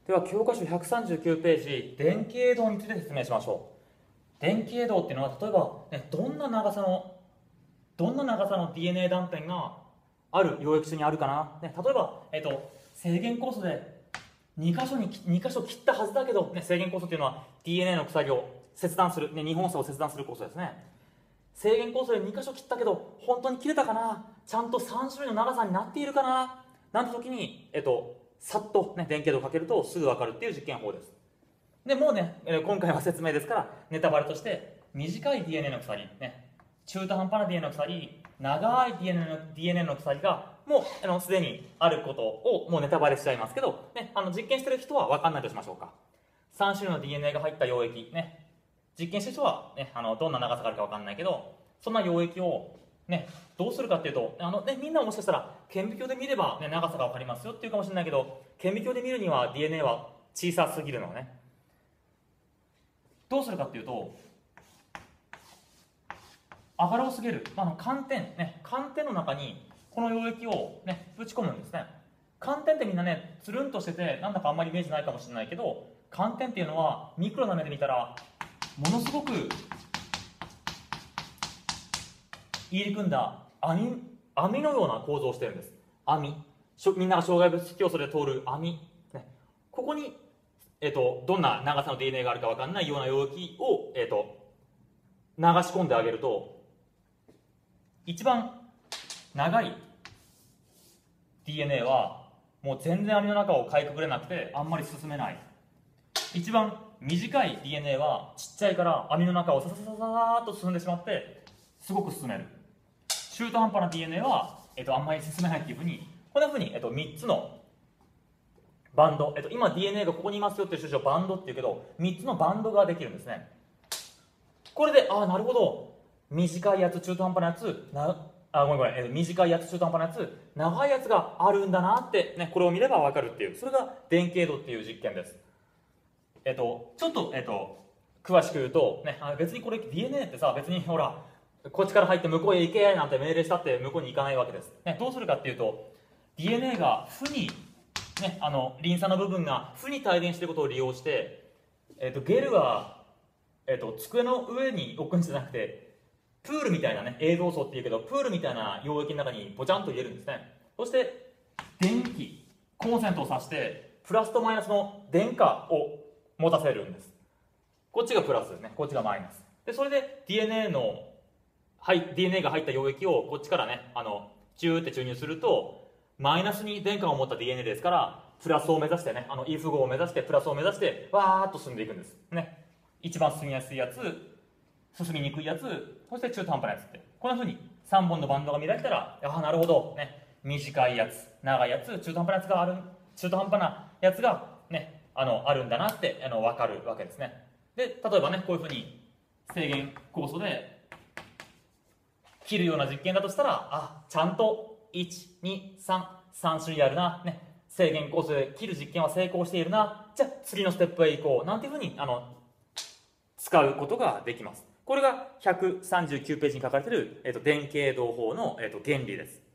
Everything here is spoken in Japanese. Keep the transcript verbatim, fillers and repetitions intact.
では教科書ひゃくさんじゅうきゅうページ、電気泳動について説明しましょう。電気泳動っていうのは、例えば、ね、どんな長さのどんな長さの ディーエヌエー 断点がある溶液中にあるかな、ね、例えば、えっと、制限酵素でに箇所にに箇所切ったはずだけど、ね、制限酵素っていうのは ディーエヌエー の鎖を切断する、ね、にほん層を切断する酵素ですね。制限酵素でに箇所切ったけど本当に切れたかな、ちゃんとさん種類の長さになっているかななんて時に、えっと、さっと、ね、電気泳動をかけるとすぐ分かるっていう実験法です。でもうね、今回は説明ですからネタバレとして、短い ディーエヌエー の鎖、ね、中途半端な ディーエヌエー の鎖、長い ディーエヌエー の ディーエヌエー の鎖がもうあのすでにあることをもうネタバレしちゃいますけど、ね、あの実験してる人は分かんないとしましょうか。さん種類の ディーエヌエー が入った溶液、ね、実験してる人は、ね、あのどんな長さがあるか分かんないけど、そんな溶液を、ね、どうするかっていうと、あの、ね、みんなももしかしたら顕微鏡で見れば、ね、長さが分かりますよっていうかもしれないけど、顕微鏡で見るには ディーエヌエー は小さすぎるのね。どうするかっていうと、アガロをすげる、まあ、あの寒天、ね、寒天の中にこの溶液を、ね、ぶち込むんですね。寒天ってみんなね、つるんとしててなんだかあんまりイメージないかもしれないけど、寒天っていうのはミクロな目で見たらものすごく入り組んだ網、網のような構造をしてるんです。網、みんなが障害物競争で通る網、ね、ここに、えーと、どんな長さの ディーエヌエー があるか分かんないような溶液を、えーと、流し込んであげると、一番長い ディーエヌエー はもう全然網の中をかいくぐれなくてあんまり進めない。一番短い ディーエヌエー はちっちゃいから網の中をさささささっと進んでしまってすごく進める。中途半端な ディーエヌエー は、えっと、あんまり進めないっていうふうに、こんなふうに、えっと、みっつのバンド、えっと、今 ディーエヌエー がここにいますよっていう種子をバンドっていうけど、みっつのバンドができるんですね。これで、ああなるほど、短いやつ、中途半端なやつ、なあごめんごめん、えっと、短いやつ、中途半端なやつ、長いやつがあるんだなって、ね、これを見れば分かるっていう、それが電気泳動っていう実験です。えっと、ちょっと、えっと、詳しく言うと、ね、あ別にこれ ディーエヌエー ってさ、別にほら、こっちから入って向こうへ行けなんて命令したって向こうに行かないわけです。ね、どうするかっていうと、ディーエヌエー が負に、ね、あのリン酸の部分が負に帯電していることを利用して、えっと、ゲルは、えっと、机の上に置くんじゃなくて、プールみたいなね、映像素っていうけど、プールみたいな溶液の中にポチャンと入れるんですね。そして、電気、コンセントを挿して、プラスとマイナスの電荷を持たせるんです。こっちがプラスですね、こっちがマイナス。で、それで ディーエヌエー の、はい、ディーエヌエー が入った溶液をこっちからね、あの、チューって注入すると、マイナスに電荷を持った ディーエヌエー ですから、プラスを目指してね、あの、if 号を目指して、プラスを目指して、わーっと進んでいくんです。ね。一番進みやすいやつ、進みにくいやつ、そして中途半端なやつって。こんな風にさんぼんのバンドが見られたら、ああ、なるほど、ね。短いやつ、長いやつ、中途半端なやつがある、中途半端なやつが、ね、あの、あるんだなって、あの、わかるわけですね。で、例えばね、こういう風に制限酵素で、切るような実験だとしたら、あ、ちゃんといち、に、さん、さん種類あるな、ね、制限酵素で切る実験は成功しているな、じゃあ次のステップへ行こう、なんていうふうにあの使うことができます。これがひゃくさんじゅうきゅうページに書かれている、えっと、電気泳動法の、えっと、原理です。